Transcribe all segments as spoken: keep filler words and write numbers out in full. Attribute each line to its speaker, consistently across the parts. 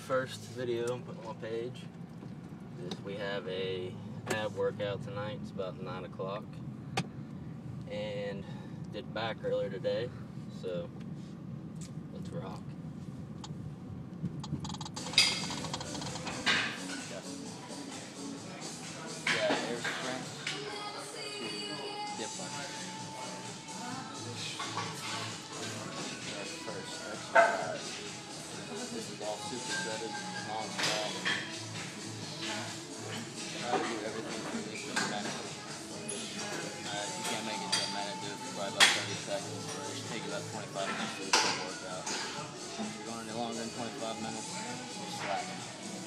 Speaker 1: first video I'm putting on my page is we have a ab workout tonight. It's about nine o'clock, and did back earlier today, so let's rock. Yeah, air sprints to dip under. Our first exercise. This is all supersetted, non-stop. Try to do everything for at least a minute. Uh, if you can't make it to a minute, do it for probably about thirty seconds. It should take you about twenty-five minutes to do the full workout. If you're going any longer than twenty-five minutes, you're slacking.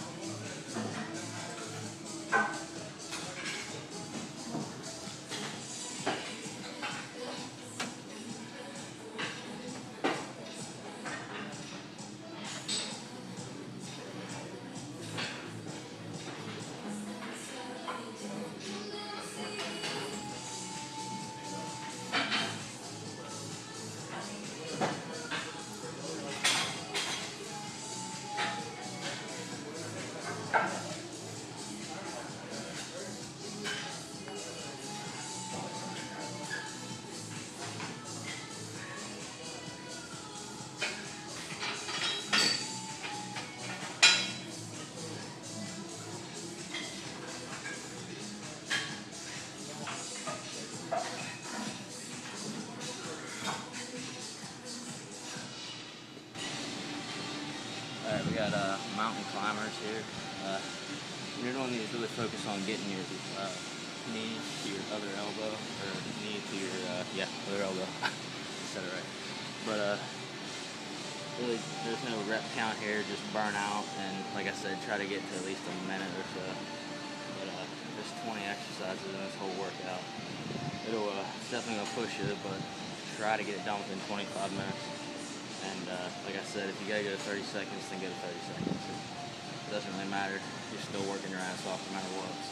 Speaker 1: Alright, we got uh, mountain climbers here. Uh, when you're doing these, really focus on getting your uh, knee to your other elbow, or knee to your, uh, yeah, other elbow. Said it right. But uh, really, there's no rep count here, just burn out, and like I said, try to get to at least a minute or so. But uh, there's twenty exercises in this whole workout. It'll uh, it's definitely gonna push you, but try to get it done within twenty-five minutes. And uh, like I said, if you gotta go to thirty seconds, then go to thirty seconds. It doesn't really matter. You're still working your ass off no matter what. So.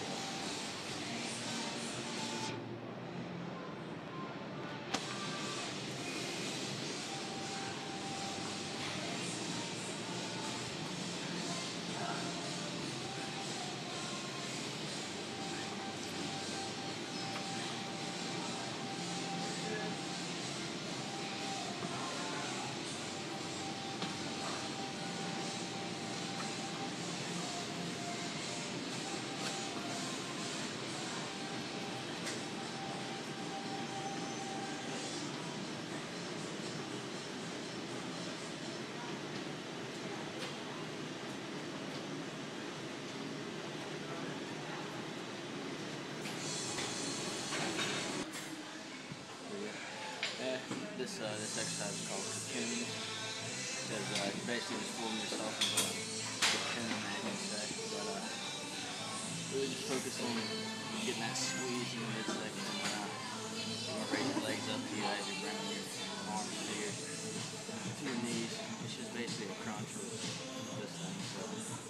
Speaker 1: This, uh, this exercise is called cocoon, because uh, you're basically just fooling yourself into a cocoon, I can say. But uh, really just focus on getting that squeeze in the midsection, and uh, you want to raise your legs up to you as you're bringing your arms to your, to your knees. It's just basically a crunch with this thing. So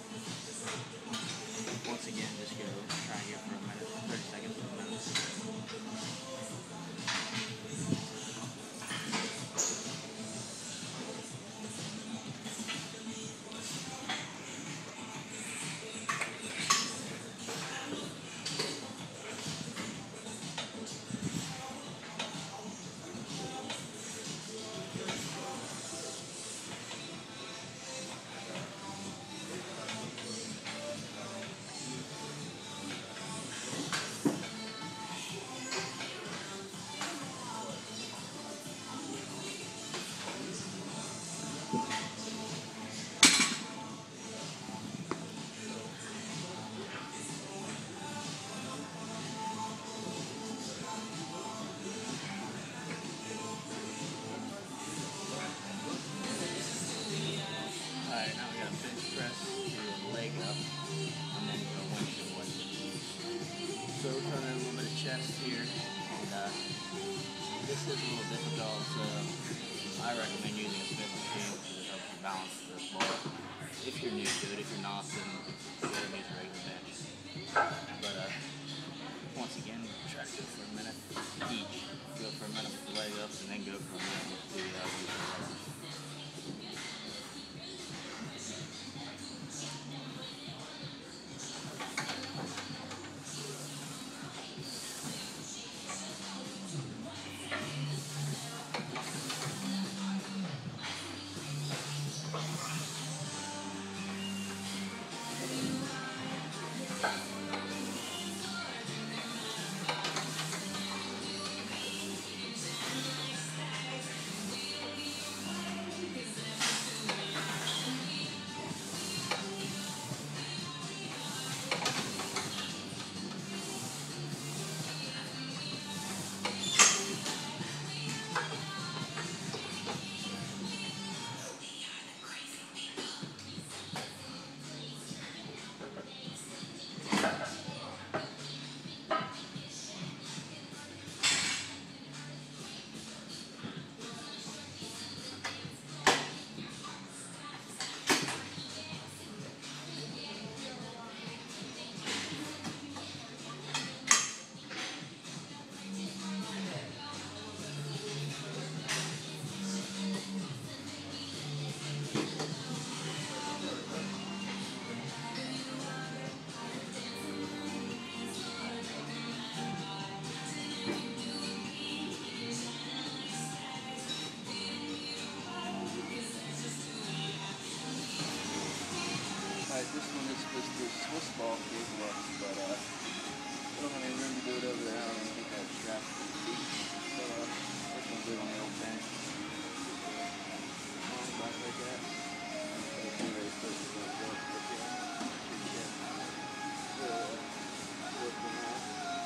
Speaker 1: once again, just go try and get for a minute, thirty seconds to a minute. So we're trying to do a little bit of chest here, and uh, this is a little difficult, so I recommend using a Smith machine because it helps you balance the bar. If you're new to it, if you're not, then you gotta use a regular bench. But uh, once again, try to do it for a minute each. Go for a minute with the leg up, and then go for a minute with the uh,
Speaker 2: Alright, this one is supposed to be a Swiss ball big looks, but uh, I don't have any room to do it over there. I don't even think I have straps to the feet. So uh, this one's good on the old bench. Long back like that. It's very close to the work, but yeah, pretty good. So, uh, working out.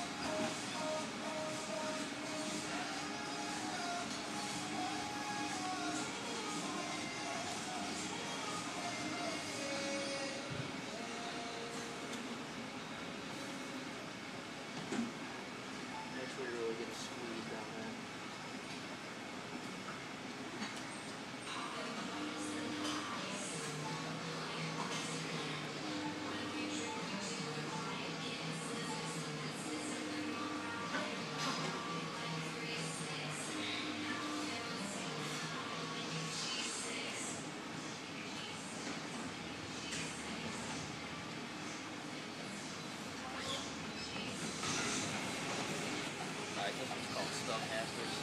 Speaker 2: Really get a squeeze down there.
Speaker 1: Alright, this one's called Spellcasters.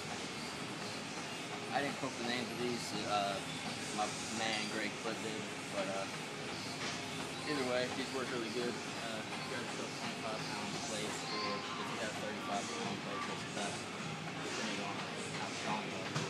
Speaker 1: I didn't cook the names of these, uh, my man Greg Clip did, but uh, either way, these work really good. Uh, grab yourself twenty-five pound plates, or if you have thirty-five pound plates, that's the best, depending on how strong you are.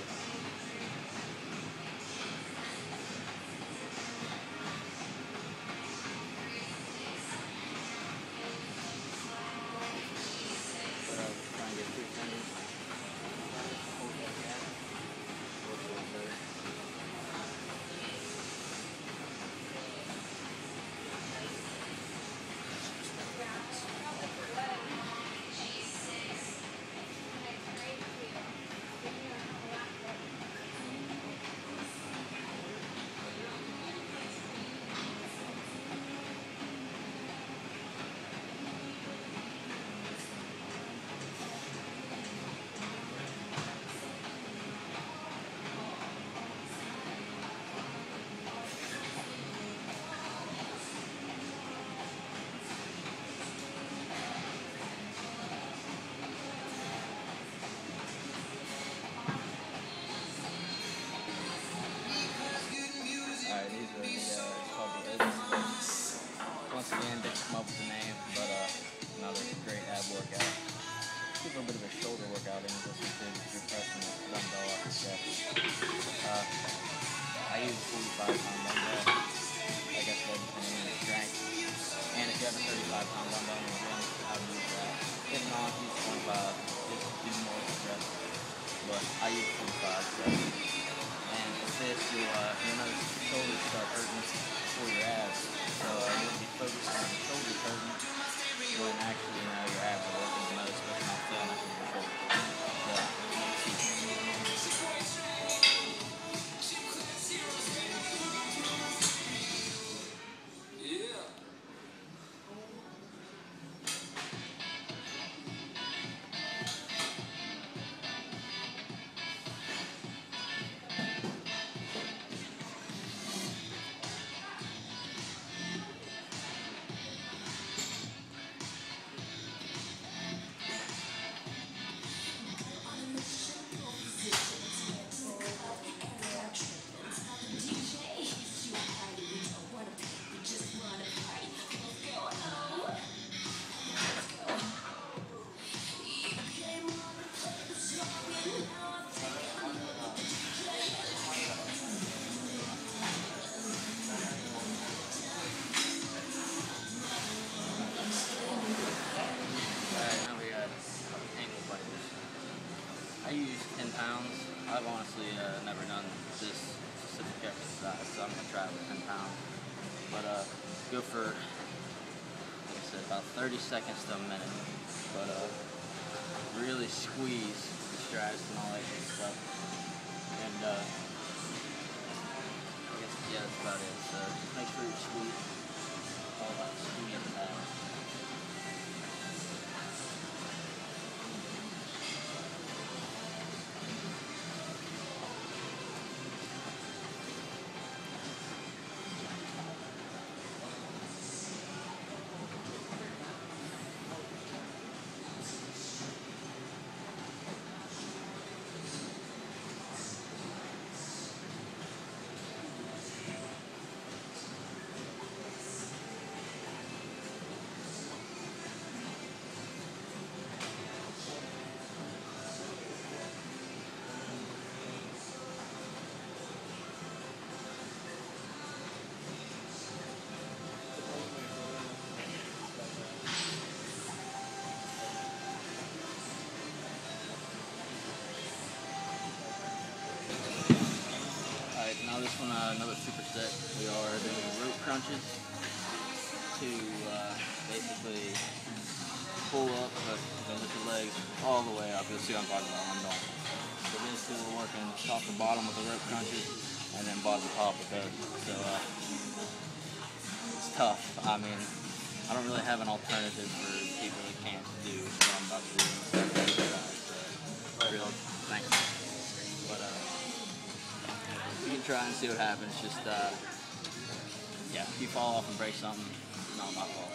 Speaker 1: Once again, didn't come up with the name, but uh, another great ab workout. Give a little bit of a shoulder workout in this one too, if you're pressing the dumbbell off the chest. Uh, I use forty-five pound dumbbell, like I said, depending on your strength. And if you have a thirty-five pound dumbbell in the gym, I would use that. If not, use twenty-five, just do more stress. But I use forty-five, so. And with this, you'll, uh, you'll notice your shoulders start hurting before your abs. So uh, you'll be focused on your shoulders hurting when actually, you know, your abs are working the most, but not feeling like your shoulders. I've honestly uh, never done this specific exercise, so I'm gonna try it with ten pounds. But uh, go for, like I said, about thirty seconds to a minute. But uh, really squeeze the straps and all that good stuff. And uh, I guess yeah, that's about it. So just make sure you squeeze. All about squeezing that. Now this one, uh, another superset. We are doing rope crunches to uh, basically pull up, but lift your legs all the way up. You'll see what I'm talking about when I'm done. So basically we're working top to bottom with the rope crunches, and then bottom to top with those. So uh, it's tough. I mean, I don't really have an alternative for people that can't do what I'm about to do. So, real thanks. But uh, you can try and see what happens. Just, uh, yeah, if you fall off and break something, it's not my fault.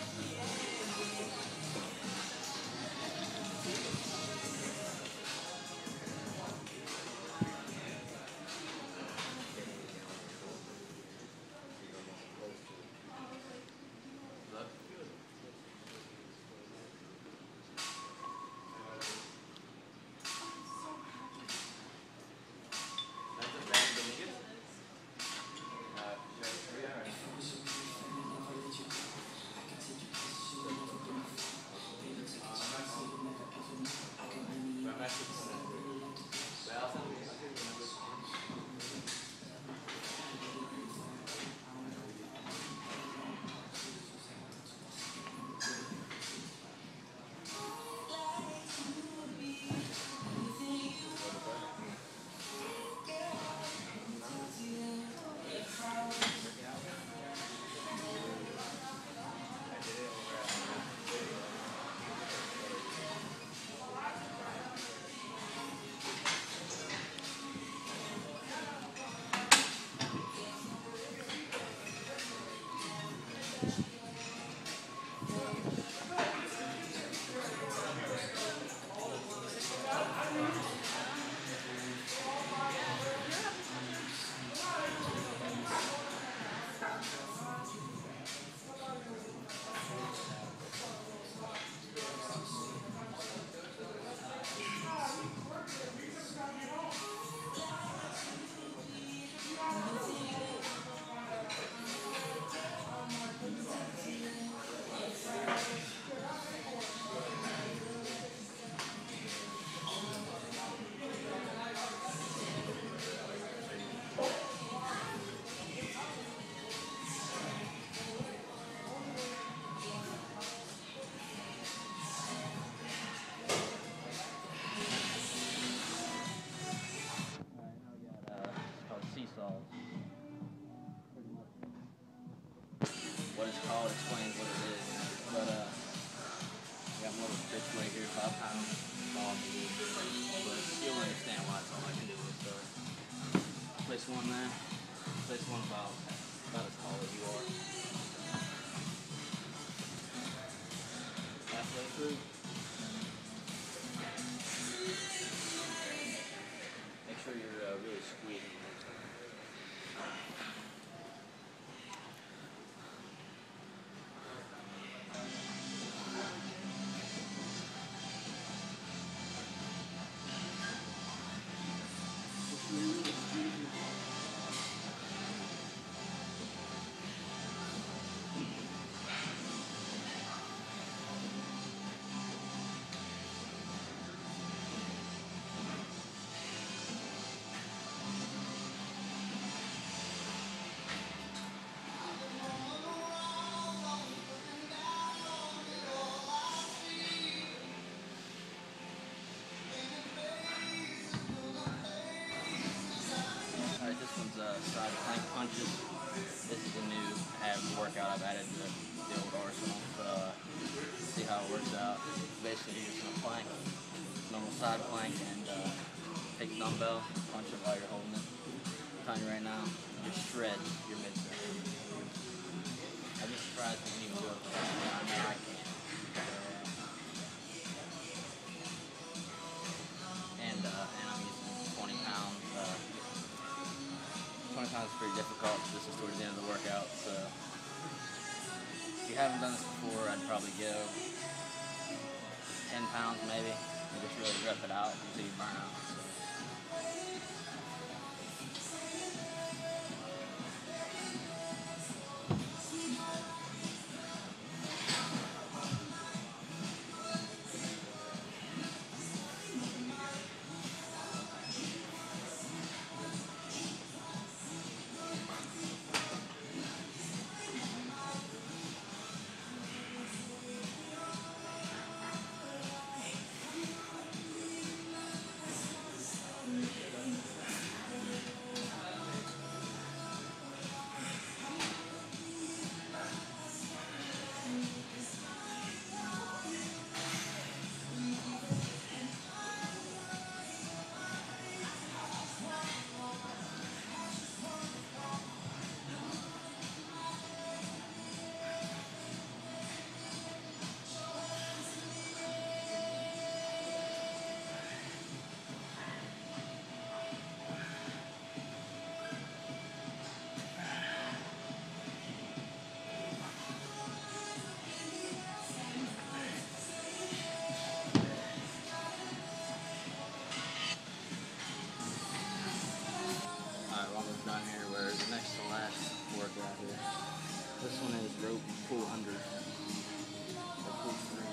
Speaker 1: What it's called explains what it is. But uh, I got more bitch right here, five pounds. All I can do. But you'll understand why it's all I can do is uh, place one there, place one about about as tall as you are. Halfway through. Make sure you're uh, really squeezing. out. Basically, you're just gonna plank, normal side plank, and uh, take a dumbbell, punch it while you're holding it. I'm telling you right now, you just shred your midsection. I'd be surprised if you can even do it. I mean, I can't. And uh, and I'm using twenty pounds. Uh, twenty pounds is pretty difficult. This is towards the end of the workout, so if you haven't done this before, I'd probably go ten pounds maybe, and just really rep it out until you burn out. So. Down here, where the next to last workout here. This one is rope pull under or pull through.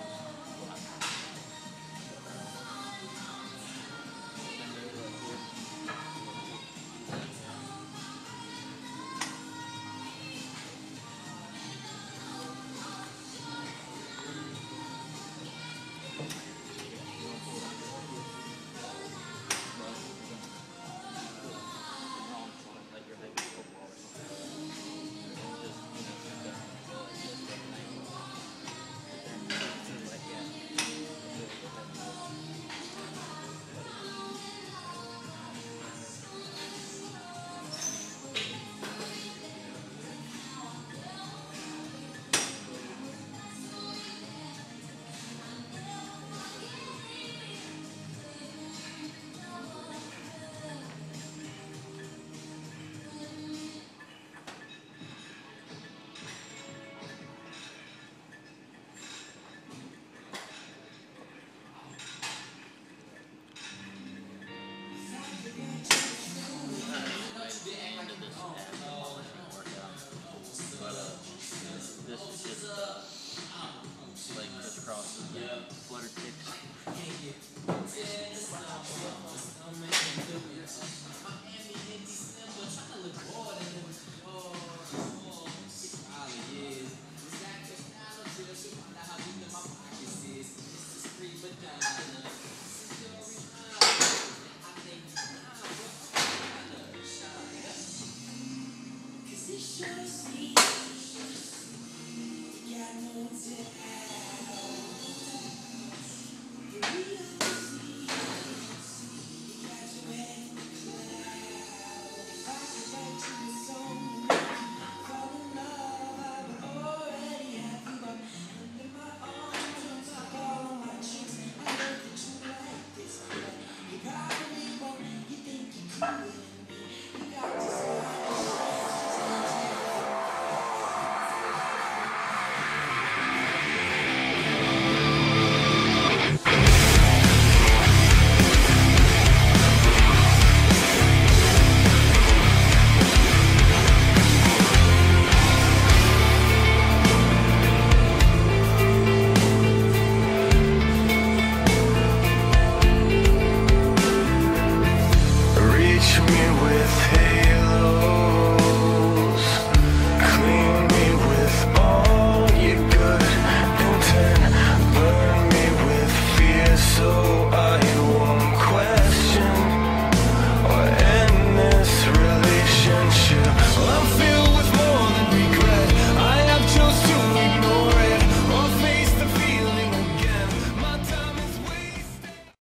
Speaker 1: This is just uh, leg push crosses, yeah. Flutter kicks.